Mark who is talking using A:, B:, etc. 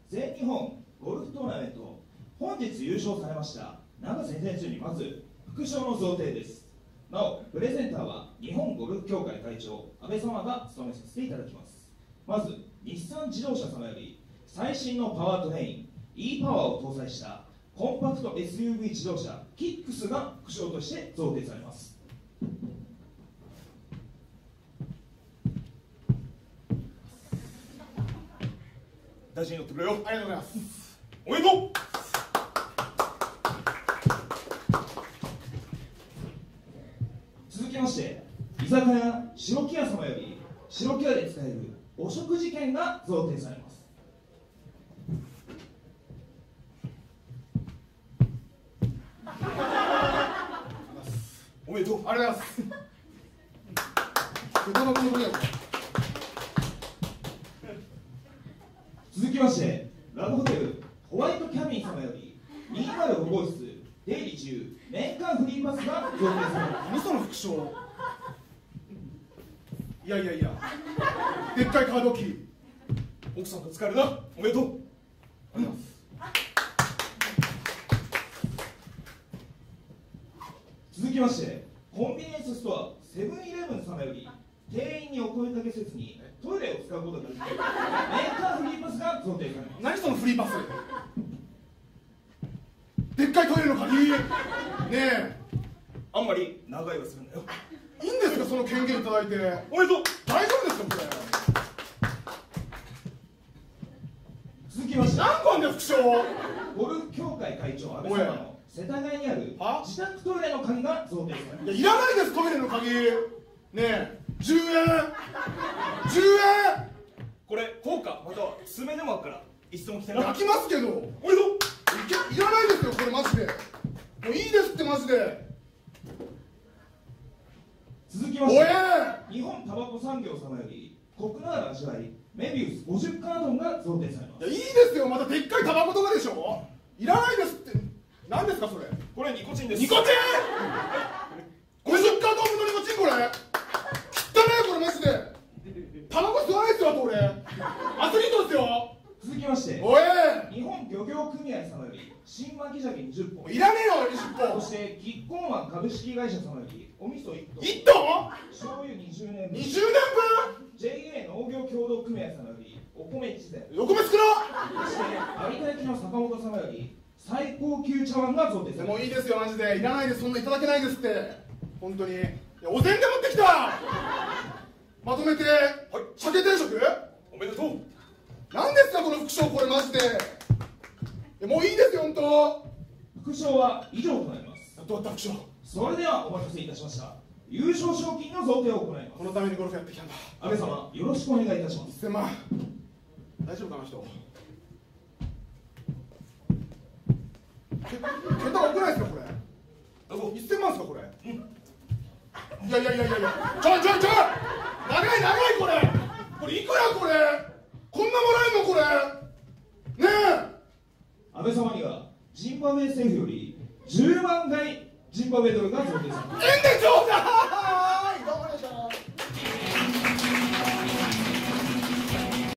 A: 全日本ゴルフトーナメント本日優勝されました永瀬選手にまず副賞の贈呈です。なおプレゼンターは日本ゴルフ協会会長安倍様が務めさせていただきます。まず日産自動車様より最新のパワートレイン e パワーを搭載したコンパクト SUV 自動車キックスが副賞として贈呈されます。大事に乗ってくれよ。
B: ありがとうございます。
A: おめでとう。続きまして居酒屋白木屋様より白木屋で使えるお食事券が贈呈されます。おめでとう。
B: ありがとうございます。どの分の
A: 続きましてラブホテルホワイトキャビン様より205号室出入り中年間フリーパスが贈呈されます。
B: 何その副賞。いやいやいや、でっかいカードキー。
A: 奥さんと使えるな。おめでとう。
B: ありがとうございます。
A: 続きましてコンビニエンスストアセブンイレブン様より店員にお声かけせずにトイレを使うことができる年間フリーパスが贈呈されます。
B: 何そのフリーパス。でっかいトイレの鍵。ねえ、
A: あんまり長いはするんだよ。
B: いいんですかその権限いただいて。
A: おめでとう。
B: 大丈夫ですかこれ。
A: 続きまして
B: 何個あんだよ副賞。
A: ゴルフ協会会長安倍様の世田谷にある自宅トイレの鍵が贈呈されます。
B: いらないですトイレの鍵。ねえ、10円。10円。
A: これ効果または爪でもあるから一層も来てな。
B: 焼きますけど。
A: おめでとう。
B: いらないですよこれマジで。もういいですってマジで。
A: 続きまして日本タバコ産業様よりコクのある味わいメビウス50カートンが贈呈されます。
B: いいですよ。またでっかいタバコとかでしょ。いらないですって。何ですかそれ。
A: これニコチンです。
B: ニコチン。50カートン分のニコチンこれ。汚ねえこれマジで。タバコ吸わないですよあと俺。アスリートですよ。
A: 続きまして
B: おい。
A: 日本漁業組合様より新巻き鮭20本。
B: いらねえよ20本。
A: そしてキッコーマン株式会社様よりお味噌1トン。
B: 1トン。
A: 醤油20年分。
B: 20年分。
A: JA 農業協同組合様よりお米1膳。
B: お米作ろ
A: そして有田焼の坂本様より最高級茶碗が贈呈されます。
B: もういいですよマジで。いらないです。そんないただけないですって本当に。いやお膳で持ってきた。まとめて、はい、鮭定食。
A: おめでとう。
B: 何ですかこの副賞これマジで。いやもういいですよ本当。
A: 副賞は以上となります。
B: どうだった副賞。
A: それではお待たせいたしました。優勝賞金の贈呈を行います。
B: このためにゴルフやってきたんだ。
A: 安倍様よろしくお願いいたします。
B: 1000万大丈夫かな人。桁多くないですかこれ。1000万ですかこれ。いやいやいやいやいや、ちょい長いこれ。これいくらこれ。こんなもらえんのこれ。ねえ。
A: 安倍様にはジンバブエ政府より10万回ジンバブエドルが贈呈されます。
B: 円でちょうだい。